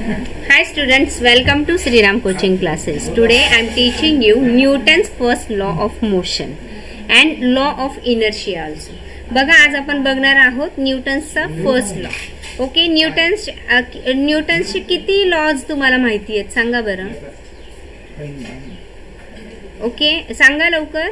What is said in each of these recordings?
Hi students, welcome to Sriram coaching classes. Today I am teaching you Newton's first law of motion and law of inertia also. बघा आज आपण बघणार आहोत न्यूटन्सचा first law. Okay, न्यूटन्सचे किती laws तुम्हाला माहिती आहेत सांगा बरं. ओके, सांगा लवकर.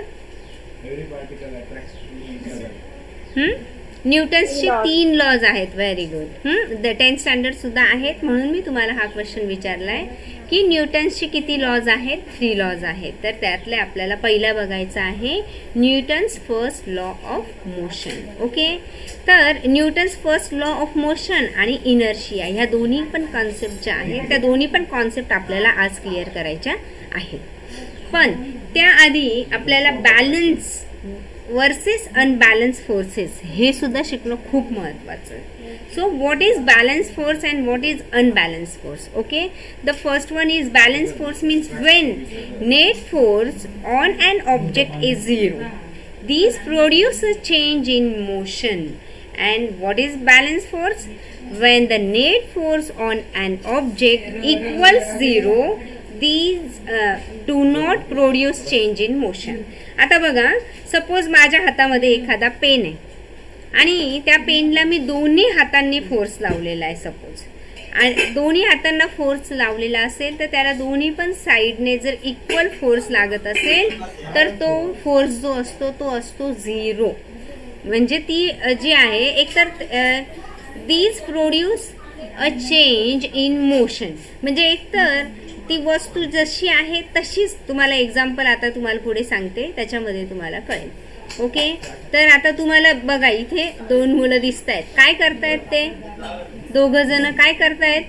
न्यूटन्सचे 3 लॉज आहेत. Very good. 10th स्टँडर्ड सुद्धा आहेत, म्हणून मी तुम्हाला हा क्वेश्चन विचारलाय की न्यूटन्सचे किती लॉज आहेत. 3 लॉज आहेत. तर त्यातले आपल्याला पहिला बघायचा आहे Newton's first law of motion. Okay, तर Newton's first law of motion आणि इनर्शिया ह्या दोन्ही पण कॉन्सेप्ट ज्या आहेत त्या दोन्ही पण कॉन्सेप्ट आपल्याला आज क्लिअर करायच्या आहेत. पण त्याआधी आपल्याला बॅलन्स वर्सेस अनबॅलन्स फोर्सेस हे सुद्धा शिकणं खूप महत्वाचं आहे. So what is balance force and what is unbalance force. Okay, the first one is balance force means when net force on an object is 0 these produce a change in motion. And what is balance force? When the net force on an object equals 0 these do not produce change in motion. आता बघा, suppose माझ्या हातामध्ये एखादा pen आहे आणि त्या पेनला मी दोन्ही हातांनी फोर्स लावलेला आहे. सपोज आणि दोन्ही हातांना फोर्स लावलेला असेल तर त्याला दोन्ही पण साइडने जर इक्वल फोर्स लागत असेल तर तो फोर्स जो असतो तो असतो 0. म्हणजे ती जी आहे एकतर these produce a change in motion. म्हणजे एकतर ती वस्तू जशी आहे तशीच, तुम्हाला एक्झाम्पल आता तुम्हाला पुढे सांगते त्याच्यामध्ये तुम्हाला कळेल. ओके, तर आता तुम्हाला बघा इथे 2 मुलं दिसत आहेत. काय करतायत ते दोघ जण? काय करतायत?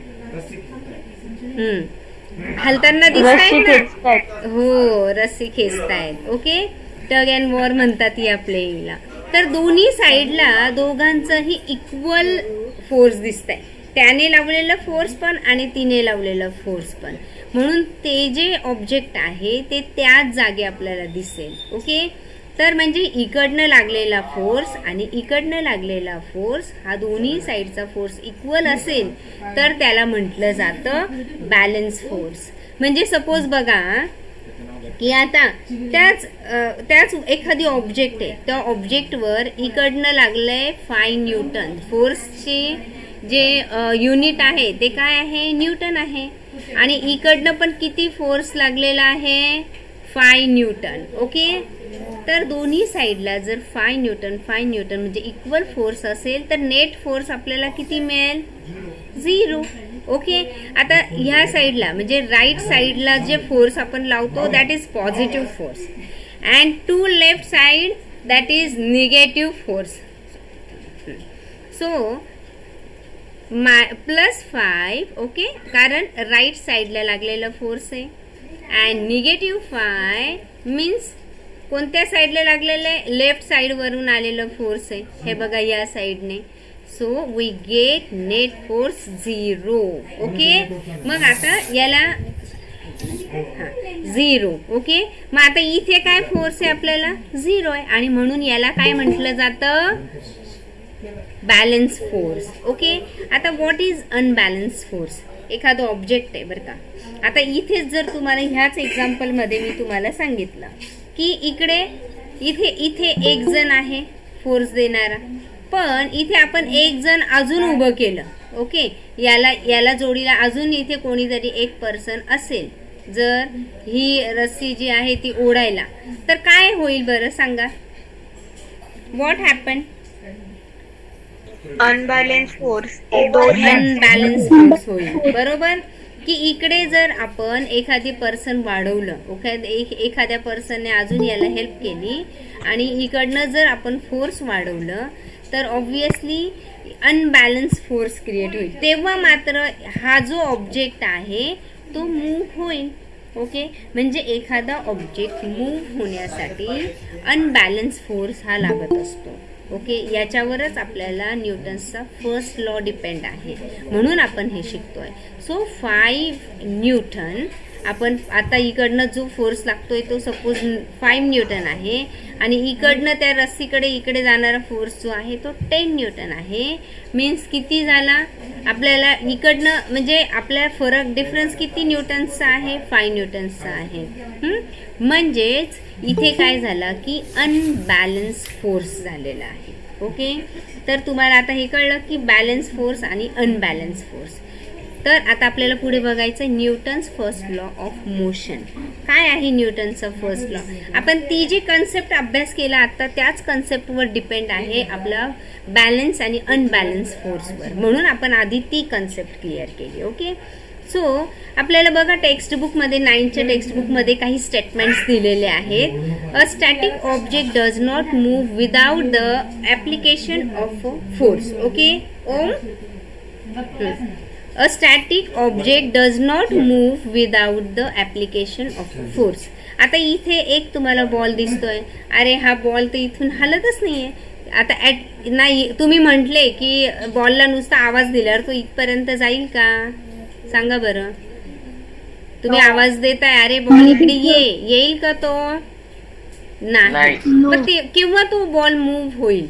हलताना दिसतायत ना. हो, रस्सी खेचतायत. ओके, टग अँड वॉर म्हणतात या प्लेइंगला. तर दोन्ही साइडला दोघांचंही इक्वल फोर्स दिसतंय. त्याने लावलेला फोर्स पण आणि तिने लावलेला फोर्स पण, म्हणून ते जे ऑब्जेक्ट आहे ते त्याच जागी आपल्याला दिसेल. ओके, तर म्हणजे इकडनं लागलेला फोर्स आणि इकडनं लागलेला फोर्स हा दोन्ही साइडचा फोर्स इक्वल असेल तर त्याला म्हटलं जातं बॅलन्स फोर्स. म्हणजे सपोज बघा की आता त्याच एखादी ऑब्जेक्ट आहे, त्या ऑब्जेक्टवर इकडनं लागलंय 5 न्यूटन. फोर्सची जे युनिट आहे ते काय आहे? न्यूटन आहे. आणि इकडनं पण किती फोर्स लागलेला आहे? 5 न्यूटन. ओके, तर दोन्ही साइडला जर 5 न्यूटन म्हणजे इक्वल फोर्स असेल तर नेट फोर्स आपल्याला किती मिळेल? 0. ओके, आता ह्या साइडला म्हणजे राईट साइडला जे फोर्स आपण लावतो that is positive force and to left side that is negative force. So +5. Okay, कारण राईट साइडला लागलेला फोर्स आहे. अँड निगेटिव्ह 5 मीन्स कोणत्या साइडला लागलेलं आहे? लेफ्ट साइड वरून आलेलं फोर्स आहे. हे बघा या साइडने. So we get net force 0. Okay, मग आता याला 0. ओके, मग आता इथे काय फोर्स आहे? आपल्याला 0 आहे आणि म्हणून याला काय म्हटलं जातं? Balance force. ओके, आता व्हॉट इज अनबॅलन्स फोर्स? एखादं ऑब्जेक्ट आहे बरं का. आता इथेच जर तुम्हाला ह्याच एक्झाम्पल मध्ये मी तुम्हाला सांगितलं की इथे एक जण आहे फोर्स देणारा, पण इथे आपण एक जण अजून उभं केलं. ओके, याला जोडीला अजून इथे कोणीतरी एक पर्सन असेल. जर ही रस्सी जी आहे ती ओढायला तर काय होईल बरं सांगा? What happen? अनबॅलन्स फोर्स होईल. बरोबर, की इकडे जर आपण एखादी पर्सन वाढवलं, एखाद्या पर्सनने अजून याला हेल्प केली आणि इकडनं जर आपण फोर्स वाढवलं तर ऑब्विसली अनबॅलन्स फोर्स क्रिएट होईल. तेव्हा मात्र हा जो ऑब्जेक्ट आहे तो मूव्ह होईल. ओके, म्हणजे एखादा ऑब्जेक्ट मूव्ह होण्यासाठी अनबॅलन्स फोर्स हा लागत असतो. ओके, याच्यावरच आपल्याला न्यूटन्सचा फर्स्ट लॉ डिपेंड आहे, म्हणून आपण हे शिकतोय. सो 5 न्यूटन आपण आता इकडनं जो फोर्स लागतोय तो सपोज 5 न्यूटन आहे आणि इकडनं त्या रस्सीकडे इकडे जाणारा फोर्स जो आहे तो 10 न्यूटन आहे. मीन्स किती झाला आपल्याला इकडनं, म्हणजे आपल्या फरक डिफरन्स किती न्यूटन्सचा आहे, 5 न्यूटन्सचा आहे. म्हणजेच इथे काय झालं की अनबॅलन्स फोर्स झालेला आहे. ओके, तर तुम्हाला आता हे कळलं की बॅलन्स फोर्स आणि अनबॅलन्स फोर्स. तर आता आपल्याला पुढे बघायचं Newton's first law of motion. काय आहे न्यूटनचा फर्स्ट लॉ? आपण ती जी कन्सेप्ट अभ्यास केला आता त्याच कन्सेप्टवर डिपेंड आहे आपला बॅलन्स आणि अनबॅलन्स फोर्सवर, म्हणून आपण आधी ती कन्सेप्ट क्लिअर केली. ओके, सो आपल्याला बघा टेक्स्टबुकमध्ये 9च्या टेक्स्टबुकमध्ये काही स्टेटमेंट्स दिलेले आहेत. A static object does not move without the application of force. Okay, um, a static object does not move without the application of force. आता इथे एक तुम्हाला बॉल दिसतोय, अरे हा बॉल तर इथून हलतच नाहीये. आता नाही, तुम्ही म्हटले की बॉलला नुसता आवाज दिल्यावर तो इथपर्यंत जाईल का? सांगा बरं. तुम्ही आवाज देताय, अरे बॉल इकडे येईल का? तो नाही. पण ते किंवा तो बॉल मूव्ह होईल.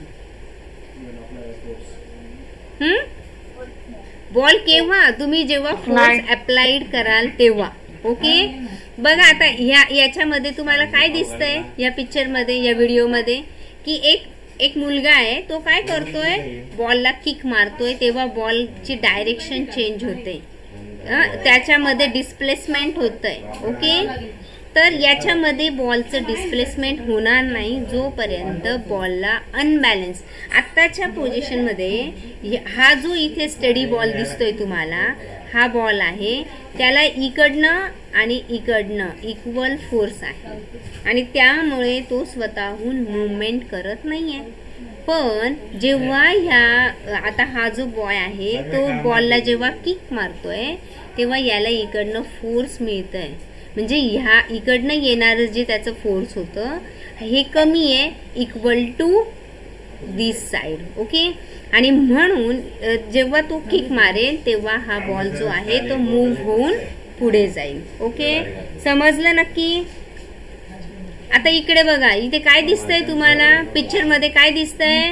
बॉल केव्हा? तुम्ही जेव्हा फोर्स अप्लाइड कराल तेव्हा. ओके, बघा आता याच्यामध्ये तुम्हाला काय दिसतंय या पिक्चर मध्ये, या व्हिडिओ मध्ये, की एक मुलगा आहे, तो काय करतोय, बॉलला किक मारतोय, तेव्हा बॉलची डायरेक्शन चेंज होते, त्याच्यामध्ये डिस्प्लेसमेंट होतंय. ओके, तर याच्यामध्ये बॉलचं डिस्प्लेसमेंट होणार नाही जोपर्यंत बॉलला अनबॅलन्स. आत्ताच्या पोझिशनमध्ये हा जो इथे स्टडी बॉल दिसतोय तुम्हाला, हा बॉल आहे, त्याला इकडनं आणि इकडनं इक्वल फोर्स आहे आणि त्यामुळे तो स्वतःहून मूवमेंट करत नाहीये. पण जेव्हा आता हा जो बॉय आहे तो बॉलला जेव्हा किक मारतोय तेव्हा याला इकडनं फोर्स मिळतंय, म्हणजे ह्या इकडनं येणारं जे त्याचं फोर्स होतं हे कमी आहे, equal to this side. Okay, आणि म्हणून जेव्हा तो किक मारेल तेव्हा हा बॉल जो आहे तो मूव्ह होऊन पुढे जाईल. ओके, समजलं नक्की? आता इकडे बघा, इथे काय दिसतंय तुम्हाला पिक्चर मध्ये? काय दिसतंय?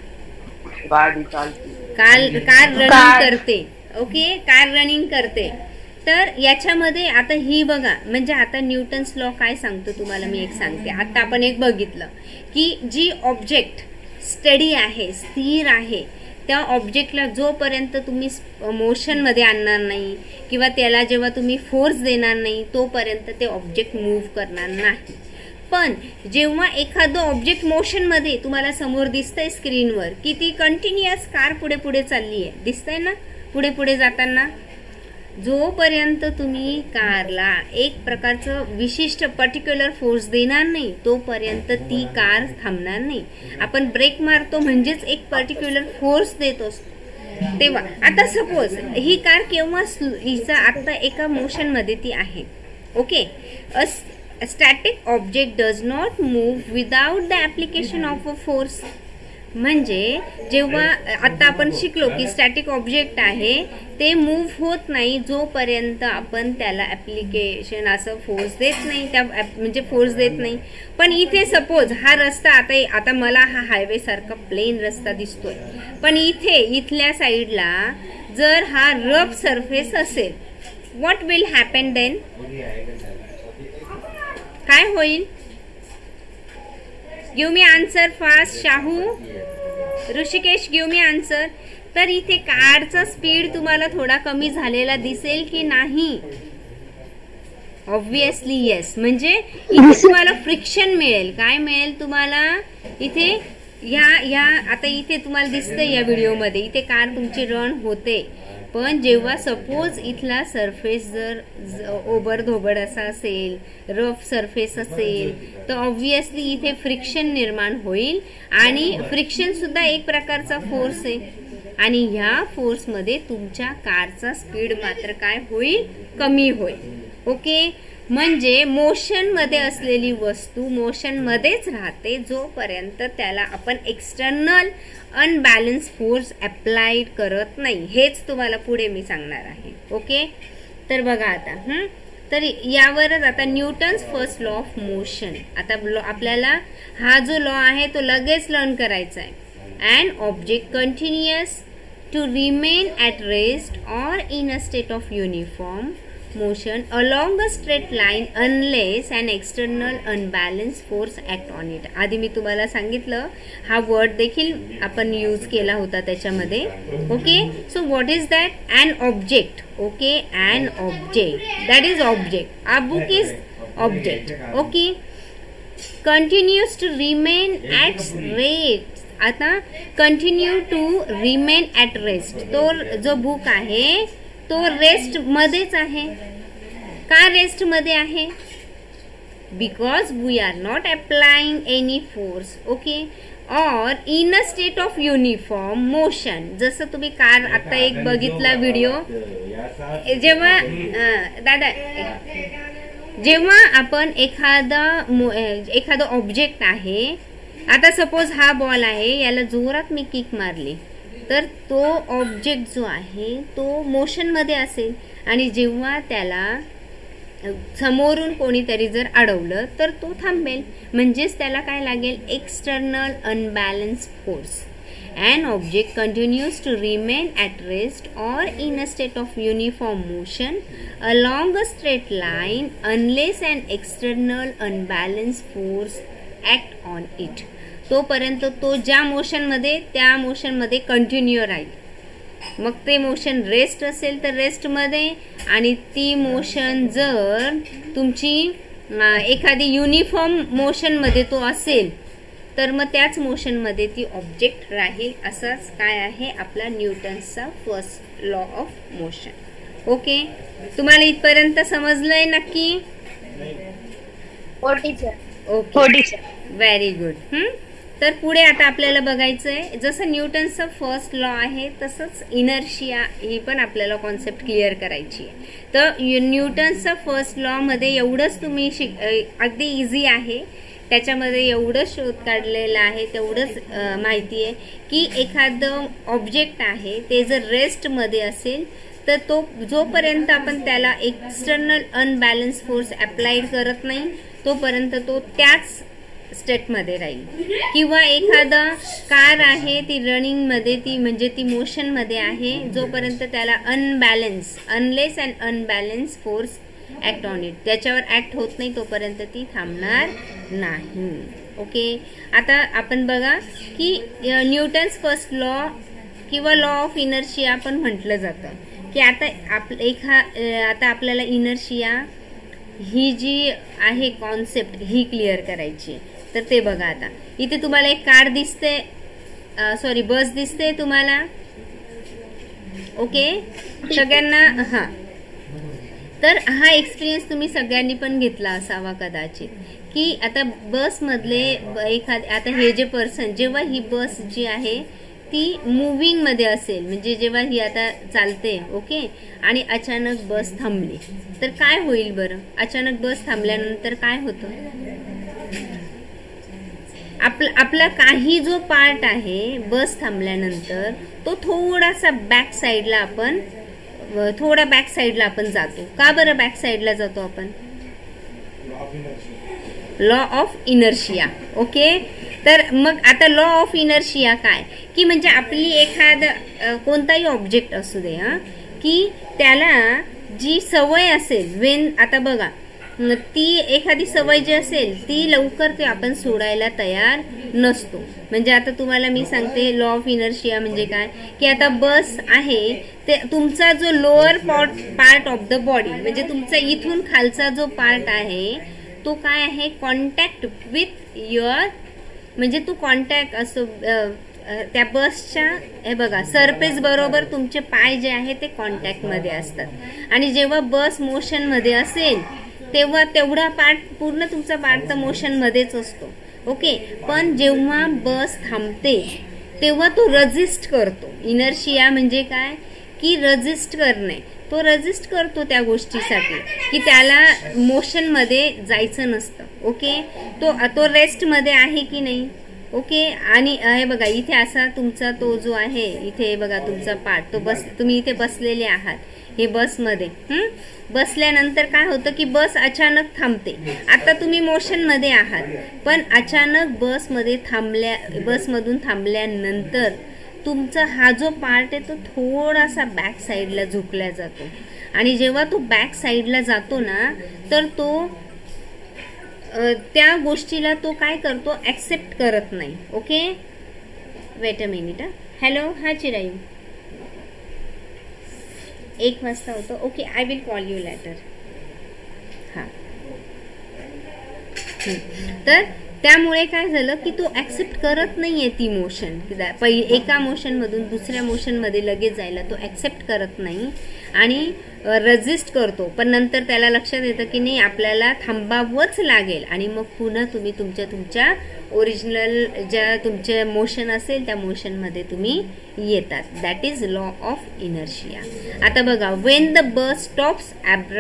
कार रनिंग करते. ओके, कार रनिंग करते. तर याच्यामध्ये आता ही बघा, म्हणजे आता न्यूटन्स लॉ काय सांगतो तुम्हाला मी एक सांगते. आता आपण एक बघितलं की जी ऑब्जेक्ट स्टडी आहे, स्थिर आहे, त्या ऑब्जेक्टला जोपर्यंत तुम्ही मोशन मध्ये आणणार नाही किंवा त्याला जेव्हा तुम्ही फोर्स देणार नाही तोपर्यंत ते ऑब्जेक्ट मूव्ह करणार नाही. पण जेव्हा एखादं ऑब्जेक्ट मोशन मध्ये तुम्हाला समोर दिसतंय स्क्रीनवर की ती कंटिन्युअस कार पुढे पुढे चालली आहे, दिसतंय ना पुढे पुढे जाताना, जोपर्यंत तुम्ही कारला एक प्रकारचं विशिष्ट पर्टिक्युलर फोर्स देणार नाही तोपर्यंत ती कार थांबणार नाही. आपण ब्रेक मारतो म्हणजेच एक पर्टिक्युलर फोर्स देत असतो तेव्हा. आता सपोज ही कार केव्हा, हिचा आता एका मोशन मध्ये ती आहे. Okay, A static object does not move without the application of a force. म्हणजे जेव्हा आता आपण शिकलो की स्टॅटिक ऑब्जेक्ट आहे ते मूव्ह होत नाही जोपर्यंत आपण त्याला ऍप्लिकेशन असं फोर्स देत नाही, त्या म्हणजे फोर्स देत नाही. पण इथे सपोज हा रस्ता, आता मला हा हायवे सारखा प्लेन रस्ता दिसतोय, पण इथल्या साईडला जर हा रफ सरफेस असेल, व्हॉट विल हॅपन देन? काय होईल? Give me answer fast. Shahu, Rishikesh, give me answer. तर इथे कारचा स्पीड तुम्हाला थोडा कमी झालेला दिसेल की नाही? Obviously yes. म्हणजे इथे तुम्हाला फ्रिक्शन मिळेल. काय मिळेल तुम्हाला? इथे आता इथे तुम्हाला दिसतंय या व्हिडिओमध्ये, इथे कार तुमची रन होते. पण जेव्हा सपोज इथला सरफेस जर ओबडधोबड असा असेल, रफ सरफेस असेल, तर ऑब्विसली इथे फ्रिक्शन निर्माण होईल आणि फ्रिक्शन सुद्धा एक प्रकारचा फोर्स आहे आणि ह्या फोर्समध्ये तुमच्या कारचा स्पीड मात्र काय होईल? कमी होईल. ओके, म्हणजे मोशन मध्ये असलेली वस्तू मोशन मध्येच राहते जोपर्यंत त्याला आपण एक्सटर्नल अनबॅलन्स फोर्स अप्लाइड करत नाही. हेच तुम्हाला पुढे मी सांगणार आहे. ओके, तर बघा आता तर यावरच आता Newton's first law of motion, आता आपल्याला हा जो लॉ आहे तो लगेच लर्न करायचा आहे. And object continuous to remain at rest or in a state of uniform motion along a straight line unless an external unbalanced force act on it. आधी मी तुम्हाला सांगितलं, हा वर्ड देखील आपण यूज केला होता त्याच्यामध्ये. Okay, so what is that? An object. Okay, an object, that is object. A book is object. Okay, continues to remain at rest. आता continue to remain at rest, तो जो बुक आहे तो रेस्ट मध्येच आहे. का रेस्ट मध्ये आहे? Because we are not applying any force. Okay, or in a state of uniform motion. जसं तुम्ही कार आता एक बघितला व्हिडिओ, जेव्हा दादा जेव्हा आपण एखादा ऑब्जेक्ट आहे, आता सपोज हा बॉल आहे, याला जोरात मी किक मारली तर तो ऑब्जेक्ट जो आहे तो मोशन मध्ये असेल, आणि जेव्हा त्याला समोरून कोणीतरी जर अडवलं तर तो थांबेल. म्हणजेच त्याला काय लागेल? External unbalance force. An object continues to remain at rest or in a state of uniform motion along a straight line unless an external unbalanced force act on it. तोपर्यंत तो ज्या मोशनमध्ये त्या मोशनमध्ये कंटिन्यू राहील. मग ते मोशन रेस्ट असेल तर रेस्टमध्ये, आणि ती मोशन जर तुमची एखादी युनिफॉर्म मोशनमध्ये तो असेल तर मग त्याच मोशनमध्ये ती ऑब्जेक्ट राहील. असाच काय आहे आपला न्यूटन्सचा first law of motion. Okay, तुम्हाला इथपर्यंत समजलंय नक्की? Okay, very good. तर पुढे आता आपल्याला बघायचंय, जसं न्यूटनचा फर्स्ट लॉ आहे तसंच इनर्शिया ही पण आपल्याला कॉन्सेप्ट क्लिअर करायची आहे. तर न्यूटनचा फर्स्ट लॉ मध्ये एवढंच तुम्ही अगदी इझी आहे, त्याच्यामध्ये एवढं शोध काढलेलं आहे, तेवढंच माहिती आहे की एखादं ऑब्जेक्ट आहे ते जर रेस्टमध्ये असेल तर तो जोपर्यंत आपण त्याला एक्सटर्नल अनबॅलन्स फोर्स अप्लाय करत नाही तोपर्यंत तो त्याच स्टेटमध्ये राहील. किंवा एखादा कार आहे ती रनिंगमध्ये, ती म्हणजे ती मोशनमध्ये आहे, जोपर्यंत त्याला unless and unbalance force act on it, त्याच्यावर ॲक्ट होत नाही तोपर्यंत ती थांबणार नाही. ओके, आता आपण बघा की न्यूटन्स फर्स्ट लॉ किंवा लॉ ऑफ इनर्शिया पण म्हटलं जातं की आता आपल्याला इनर्शिया ही जी आहे कॉन्सेप्ट ही क्लिअर करायची. तर ते बघा, आता इथे तुम्हाला एक कार दिसते, सॉरी बस दिसते तुम्हाला. ओके, सगळ्यांना हा, तर हा एक्सपिरियन्स तुम्ही सगळ्यांनी पण घेतला असावा कदाचित, की आता बस मधले आता हे जे पर्सन, जेव्हा ही बस जी आहे ती मूव्हिंग मध्ये असेल, म्हणजे जेव्हा ही आता चालते, ओके, आणि अचानक बस थांबली तर काय होईल बरं? अचानक बस थांबल्यानंतर काय होतं? आपला काही जो पार्ट आहे बस थांबल्यानंतर तो थोडासा बॅक साइडला आपण जातो. का बरं बॅक साइडला जातो आपण? Law of inertia. ओके, तर मग आता लॉ ऑफ इनर्शिया काय की म्हणजे आपली कोणताही ऑब्जेक्ट असू दे, की त्याला जी सवय असेल, आता बघा ती एखादी सवय जी असेल ती लवकर ते आपण सोडायला तयार नसतो. म्हणजे आता तुम्हाला मी सांगते लॉ ऑफ इनर्शिया म्हणजे काय, की आता बस आहे ते तुमचा जो lower part of the body, म्हणजे तुमचा इथून खालचा जो पार्ट आहे तो काय आहे, कॉन्टॅक्ट विथ युअर, म्हणजे तो कॉन्टॅक्ट असतो त्या बसच्या, हे बघा सरफेस बरोबर तुमचे पाय जे आहे ते कॉन्टॅक्ट मध्ये असतात. आणि जेव्हा बस मोशन मध्ये असेल तेव्हा तेवढा पार्ट, पूर्ण तुमचा पार्ट तर मोशन मध्येच असतो. ओके, पण जेव्हा बस थांबते तेव्हा तो रेजिस्ट करतो. इनर्शिया म्हणजे काय की रेजिस्ट करणे, तो रेजिस्ट करतो त्या गोष्टीसाठी की त्याला मोशन मध्ये जायचं नसतं. ओके, तो रेस्ट मध्ये आहे की नाही? ओके, आणि हे बघा इथे असा तुमचा तो जो आहे, इथे बघा तुमचा पार्ट, तो तुम्ही इथे बसलेले आहात, हे बसमध्ये. बसल्यानंतर काय होतं की बस अचानक थांबते. आता तुम्ही मोशनमध्ये आहात, पण अचानक बसमधून थांबल्यानंतर तुमचा हा जो पार्ट आहे तो थोडासा बॅक साईडला झुकला जातो. आणि जेव्हा तो बॅक साईडला जातो ना, तर तो त्या गोष्टीला तो काय करतो, ऍक्सेप्ट करत नाही. Okay, wait a minute. Hello, हा चिरायू 1 वाजता होतं. Okay, I will call you later. हां, तर त्यामुळे काय झालं की तो ऍक्सेप्ट करत नाहीये ती मोशन. एका मोशनमधून दुसऱ्या मोशनमध्ये लगेच जायला तो ऍक्सेप्ट करत नाही आणि रेजिस्ट करतो. पण नंतर त्याला लक्षात येतं की नाही, आपल्याला थांबावंच लागेल. आणि मग पुन्हा तुम्ही तुमच्या ओरिजिनल ज्या तुमचे मोशन असेल त्या मोशनमध्ये तुम्ही येतात. That is law of inertia. आता बघा, when the bus stops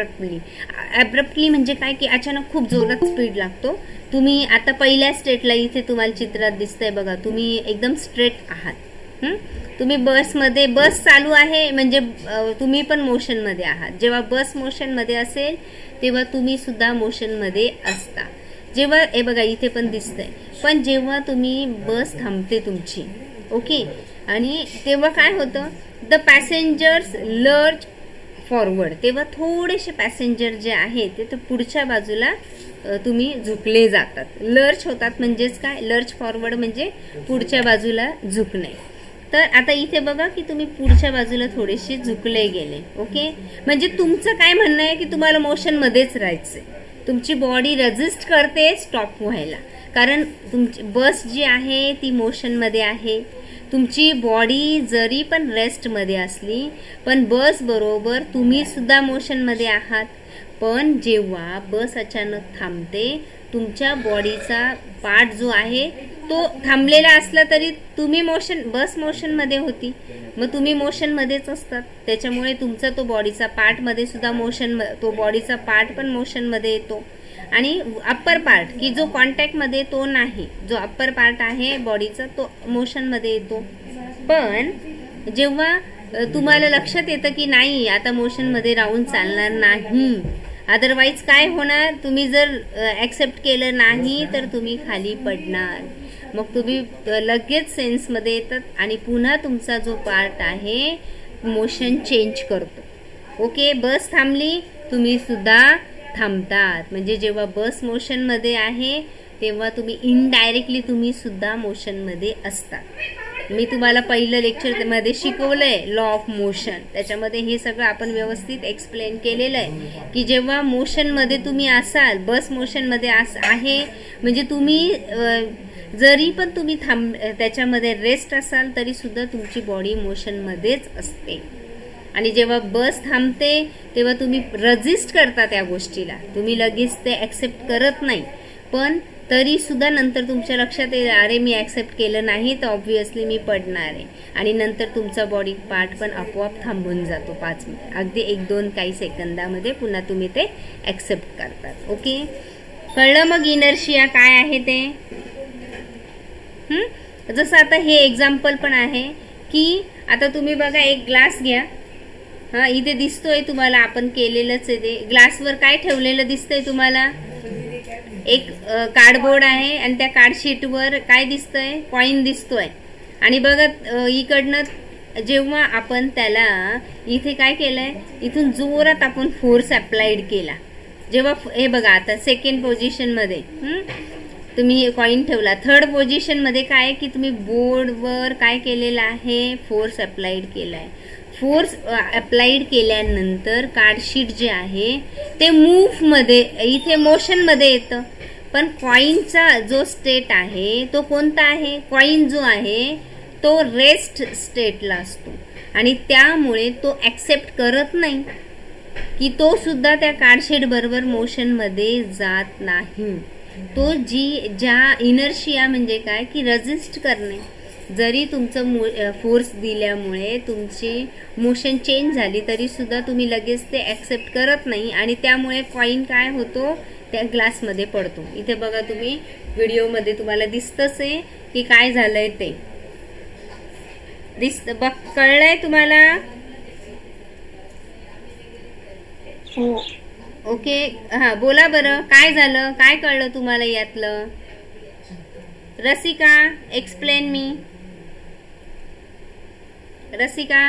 abruptly म्हणजे काय की अचानक खूप जोरात स्पीड लागतो. तुम्ही आता पहिल्या स्टेटला इथे तुम्हाला चित्रात दिसतंय बघा, तुम्ही एकदम स्ट्रेट आहात. तुम्ही बसमध्ये, बस चालू आहे म्हणजे तुम्ही पण मोशनमध्ये आहात. जेव्हा बस मोशनमध्ये असेल तेव्हा तुम्ही सुद्धा मोशनमध्ये असता. जेव्हा हे बघा इथे पण दिसतंय, पण जेव्हा तुम्ही बस थांबते तुमची, ओके, आणि तेव्हा काय होतं, द पॅसेंजर्स लर्ज फॉरवर्ड, तेव्हा थोडेसे पॅसेंजर जे आहेत ते पुढच्या बाजूला तुम्ही झुकले जातात. लर्च होतात म्हणजेच काय, लर्च फॉरवर्ड म्हणजे पुढच्या बाजूला झुकणे. तर आता इथे बघा की तुम्ही पुढच्या बाजूला थोडेसे झुकले गेले. ओके, म्हणजे तुमचं काय म्हणणं आहे की तुम्हाला मोशनमध्येच राहायचंय. तुमची बॉडी रेजिस्ट करते स्टॉप व्हायला, कारण तुमची बस जी आहे ती मोशनमध्ये आहे. तुमची बॉडी जरी पण रेस्टमध्ये असली, पण बस बरोबर तुम्ही सुद्धा मोशनमध्ये आहात. पण जेव्हा बस अचानक थांबते, तुमच्या बॉडीचा पार्ट जो आहे तो थांबलेला असला तरी तुम्ही बस मोशनमध्ये होती, मग तुम्ही मोशनमध्येच असतात. त्याच्यामुळे तुमचा तो बॉडीचा पार्टमध्ये सुद्धा तो बॉडीचा पार्ट पण मोशनमध्ये येतो. आणि अप्पर पार्ट की जो कॉन्टॅक्टमध्ये तो नाही, जो अप्पर पार्ट आहे बॉडीचा तो मोशनमध्ये येतो. पण जेव्हा तुम्हाला लक्षात येतं की नाही, आता मोशनमध्ये राहून चालणार नाही, अदरवाईज काय होणार, तुम्ही जर ऍक्सेप्ट केलं नाही तर तुम्ही खाली पडणार. मग तुम्ही लगेच सेन्समध्ये येतात आणि पुन्हा तुमचा जो पार्ट आहे मोशन चेंज करतो. ओके, बस थांबली, तुम्ही सुद्धा थांबतात. म्हणजे जेव्हा बस मोशनमध्ये आहे तेव्हा तुम्ही इनडायरेक्टली तुम्ही सुद्धा मोशनमध्ये असता. मी तुम्हाला पहिलं लेक्चर मध्ये शिकवलंय लॉ ऑफ मोशन, त्याच्यामध्ये हे सगळं आपण व्यवस्थित एक्सप्लेन केलेलं आहे की जेव्हा मोशनमध्ये तुम्ही असाल, बस मोशनमध्ये आहे म्हणजे तुम्ही जरी पण तुम्ही त्याच्यामध्ये रेस्ट असाल तरी सुद्धा तुमची बॉडी मोशनमध्येच असते. आणि जेव्हा बस थांबते तेव्हा तुम्ही रेजिस्ट करता त्या गोष्टीला, तुम्ही लगेच ते ऍक्सेप्ट करत नाही. पण तरी सुद्धा नंतर तुमच्या लक्षात येईल, अरे मी ऍक्सेप्ट केलं नाही तर ऑब्व्हियसली मी पडणार आहे. आणि नंतर तुमचा बॉडी पार्ट पण आपोआप थांबून जातो 5 मिनिट, अगदी 1-2 काही सेकंदामध्ये पुन्हा तुम्ही ते ऍक्सेप्ट करतात. ओके, कळलं मग इनर्शिया काय आहे ते. जसं आता हे एक्झाम्पल पण आहे की आता तुम्ही बघा एक ग्लास घ्या. हा, इथे दिसतोय तुम्हाला, आपण केलेलंच आहे ते. ग्लासवर काय ठेवलेलं दिसतंय तुम्हाला, एक कार्डबोर्ड आहे आणि त्या कार्डशीटवर काय दिसतंय, कॉइन दिसतोय. आणि बघा इकडनं जेव्हा आपण त्याला इथे काय केलंय, इथून जोरात आपण फोर्स अप्लाइड केला. जेव्हा हे बघा आता सेकंड पोझिशन मध्ये तुम्ही कॉइन ठेवला, थर्ड पोझिशन मध्ये काय की तुम्ही बोर्डवर काय केलेलं आहे, फोर्स अप्लाइड केलाय. फोर्स अप्लाइड केल्यानंतर कार्डशीट जे आहे ते मूव्ह मध्ये, इथे मोशन मध्ये येतं. पण कॉइनचा जो स्टेट आहे तो कोणता आहे, कॉइन जो आहे तो रेस्ट स्टेटला असतो आणि त्यामुळे तो ऍक्सेप्ट करत नाही की तो सुद्धा त्या कार्डशीट बरोबर मोशन मध्ये जात नाही. तो ज्या इनर्शिया म्हणजे काय की रेजिस्ट करणे. जरी तुमचं फोर्स दिल्यामुळे तुमची मोशन चेंज झाली तरी सुद्धा तुम्ही लगेच ते ऍक्सेप्ट करत नाही आणि त्यामुळे कॉइन काय होतो, त्या ग्लासमध्ये पडतो. इथे बघा तुम्ही व्हिडिओमध्ये तुम्हाला दिसतच आहे की काय झालंय ते दिसत, कळलंय तुम्हाला. ओके, हा बोला बरं, काय झालं, काय कळलं तुम्हाला यातलं? Rasika, explain me. रसिका,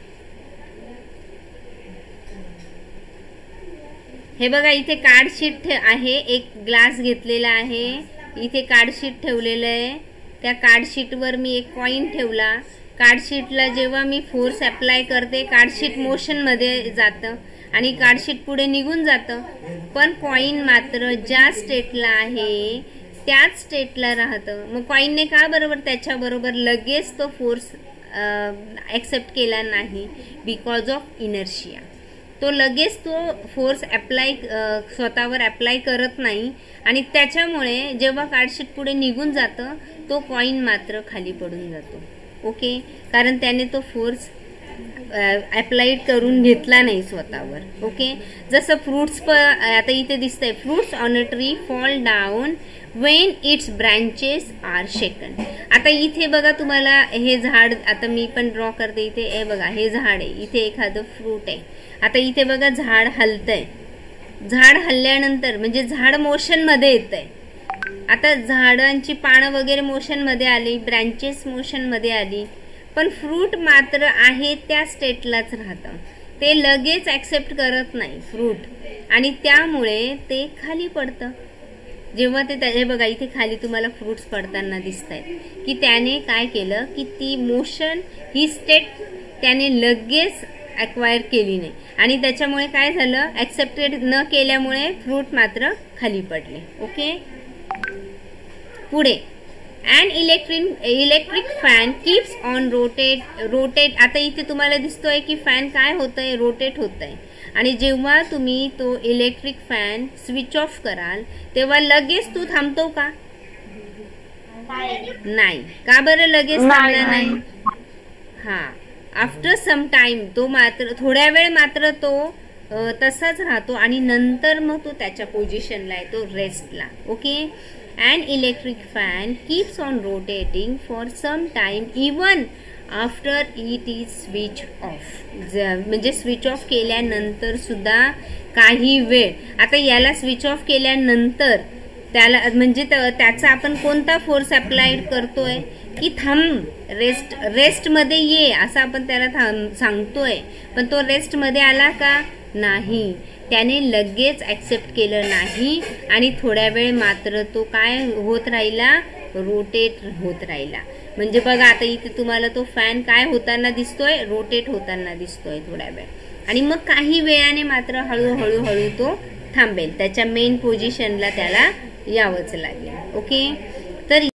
हे बघा इथे कार्डशीट आहे, एक ग्लास घेतलेला आहे, इथे कार्डशीट ठेवलेलं आहे. त्या कार्डशीटवर मी एक कॉइन ठेवला. कार्डशीटला जेव्हा मी फोर्स अप्लाय करते, कार्डशीट मोशनमध्ये जातं आणि कार्डशीट पुढे निघून जातं, पण कॉइन मात्र ज्या स्टेटला आहे त्याच स्टेटला राहतं. मग कॉइनने का बरोबर त्याच्याबरोबर लगेच तो फोर्स ॲक्सेप्ट केला नाही? Because of inertia. तो लगेच तो फोर्स अप्लाय स्वतःवर अप्लाय करत नाही आणि त्याच्यामुळे जेव्हा कार्डशीट पुढे निघून जातं तो कॉइन मात्र खाली पडून जातो. ओके, कारण त्याने तो फोर्स अप्लाइड करून घेतला नाही स्वतःवर. ओके, जसं फ्रूट्स आता इथे दिसतंय, fruits on a tree fall down when its branches are shaken. आता इथे बघा तुम्हाला हे झाड, आता मी पण ड्रॉ करते इथे, हे बघा हे झाड आहे, इथे एखादं फ्रूट आहे. आता इथे बघा झाड हलतंय, झाड हलल्यानंतर म्हणजे झाड मोशनमध्ये येतंय. आता झाडांची पानं वगैरे मोशनमध्ये आली, ब्रँचेस मोशनमध्ये आली, पण फ्रूट मात्र आहे त्या स्टेटलाच राहतं. ते लगेच ॲक्सेप्ट करत नाही फ्रूट आणि त्यामुळे ते खाली पडतं. जेव्हा ते हे बघा इथे खाली तुम्हाला फ्रूट्स पडताना दिसत आहेत की त्याने काय केलं की ती मोशन ही स्टेट त्याने लगेच ॲक्वायर केली नाही आणि त्याच्यामुळे काय झालं, ॲक्सेप्टेड न केल्यामुळे फ्रूट मात्र खाली पडले. ओके, पुढे and electric fan keeps on rotate. आता इथे तुम्हाला दिसतोय की फॅन काय होतंय, रोटेट होतंय. आणि जेव्हा तुम्ही तो इलेक्ट्रिक फॅन स्विच ऑफ कराल तेव्हा लगेच तो थांबतो का? नाही. का बरं लगेच थांबला नाही? हा, आफ्टर सम टाइम तो मात्र थोड्या वेळ मात्र तो तसाच राहतो आणि नंतर मग तो त्याच्या पोझिशनला येतो, रेस्टला. Okay, and electric fan keeps on rotating for some time even after it is switch off. म्हणजे स्विच ऑफ केल्यानंतर सुद्धा काही वेळ. आता याला स्विच ऑफ केल्यानंतर त्याला म्हणजे त्याचा आपण कोणता फोर्स अप्लाइड करतोय की थांब, रेस्टमध्ये ये असं आपण त्याला सांगतोय, पण तो रेस्टमध्ये आला का? नाही. त्याने लगेच ॲक्सेप्ट केलं नाही आणि थोड्या वेळ मात्र तो काय होत राहिला, रोटेट होत राहिला. म्हणजे बघा आता इथे तुम्हाला तो फॅन काय होताना दिसतोय, रोटेट होताना दिसतोय थोड्या वेळ आणि मग काही वेळाने मात्र हळूहळू तो थांबेल, त्याच्या मेन पोझिशनला त्याला यावंच लागेल. ओके, तर